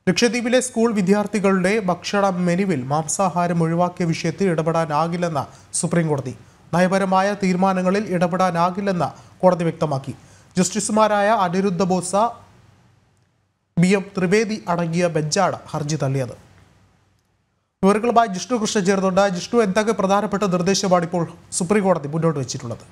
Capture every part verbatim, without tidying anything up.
ലക്ഷദ്വീപിലെ സ്കൂൾ വിദ്യാർത്ഥികളുടെ ഭക്ഷണ മെനുവിൽ മാംസാഹാരം ഒഴിവാക്കിയ വിഷയത്തിൽ ഇടപെടാനാകില്ലെന്ന സുപ്രീം കോടതി. നയപരമായ തീരുമാനങ്ങളിൽ ഇടപെടാനാകില്ലെന്ന് കോടതി വ്യക്തമാക്കി. ജസ്റ്റിസുമാരായ അനിരുദ്ധ ബോസ, ബി എം ത്രിവേദി അടങ്ങിയ ബെഞ്ചാണ് ഹർജി തള്ളിയത്. വിവരങ്ങളുമായി ജിഷ്ണു കൃഷ്ണൻ ചേർന്നുണ്ട്. ജിഷ്ണു, എന്തൊക്കെ പ്രധാനപ്പെട്ട നിർദ്ദേശമാണ് ഇപ്പോൾ സുപ്രീം കോടതി മുന്നോട്ട് വെച്ചിട്ടുള്ളത്?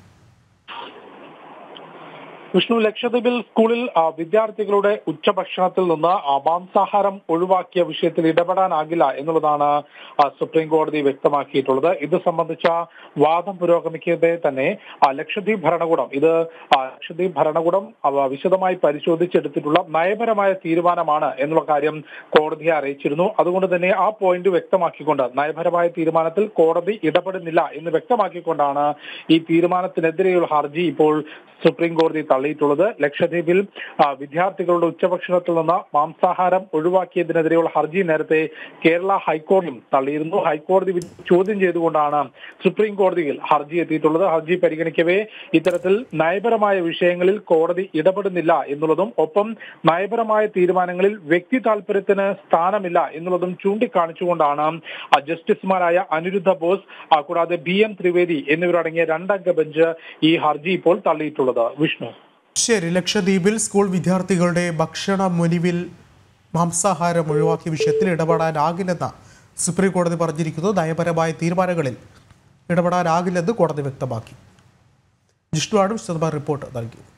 വിഷ്ണു, ലക്ഷദ്വീപിൽ സ്കൂളിൽ വിദ്യാർത്ഥികളുടെ ഉച്ചഭക്ഷണത്തിൽ നിന്ന് മാംസാഹാരം ഒഴിവാക്കിയ വിഷയത്തിൽ ഇടപെടാനാകില്ല എന്നുള്ളതാണ് സുപ്രീം കോടതി വ്യക്തമാക്കിയിട്ടുള്ളത്. ഇത് സംബന്ധിച്ച വാദം പുരോഗമിക്കവേ തന്നെ ലക്ഷദ്വീപ് ഭരണകൂടം ഇത് ലക്ഷദ്വീപ് ഭരണകൂടം വിശദമായി പരിശോധിച്ചെടുത്തിട്ടുള്ള നയപരമായ തീരുമാനമാണ് എന്നുള്ള കാര്യം കോടതിയെ അറിയിച്ചിരുന്നു. അതുകൊണ്ട് തന്നെ ആ പോയിന്റ് വ്യക്തമാക്കിക്കൊണ്ട് നയപരമായ തീരുമാനത്തിൽ കോടതി ഇടപെടുന്നില്ല എന്ന് വ്യക്തമാക്കിക്കൊണ്ടാണ് ഈ തീരുമാനത്തിനെതിരെയുള്ള ഹർജി ഇപ്പോൾ സുപ്രീം കോടതി തള്ളിയിട്ടുള്ളത്. ലക്ഷദ്വീപിൽ വിദ്യാർത്ഥികളുടെ ഉച്ചഭക്ഷണത്തിൽ നിന്ന് മാംസാഹാരം ഒഴിവാക്കിയതിനെതിരെയുള്ള ഹർജി നേരത്തെ കേരള ഹൈക്കോടതിയും തള്ളിയിരുന്നു. ഹൈക്കോടതി ചോദ്യം ചെയ്തുകൊണ്ടാണ് സുപ്രീം കോടതിയിൽ ഹർജി എത്തിയിട്ടുള്ളത്. ഹർജി പരിഗണിക്കവേ ഇത്തരത്തിൽ നയപരമായ വിഷയങ്ങളിൽ കോടതി ഇടപെടുന്നില്ല എന്നുള്ളതും ഒപ്പം നയപരമായ തീരുമാനങ്ങളിൽ വ്യക്തി താല്പര്യത്തിന് സ്ഥാനമില്ല എന്നുള്ളതും ചൂണ്ടിക്കാണിച്ചുകൊണ്ടാണ് ജസ്റ്റിസുമാരായ അനിരുദ്ധ ബോസ് കൂടാതെ ബി എം ത്രിവേദി എന്നിവരടങ്ങിയ രണ്ടംഗ ബെഞ്ച് ഈ ഹർജി ഇപ്പോൾ തള്ളിയിട്ടുള്ളത്. വിഷ്ണു, ശരി. ലക്ഷദ്വീപിൽ സ്കൂൾ വിദ്യാർത്ഥികളുടെ ഭക്ഷണ മെനുവിൽ മാംസാഹാരം ഒഴിവാക്കിയ വിഷയത്തിൽ ഇടപെടാനാകില്ലെന്ന് സുപ്രീം കോടതി പറഞ്ഞിരിക്കുന്നു. നയപരമായ തീരുമാനങ്ങളിൽ ഇടപെടാനാകില്ലെന്ന് കോടതി വ്യക്തമാക്കി. ജിഷ്ണുവാണ് വിശദമായ റിപ്പോർട്ട് നൽകിയത്.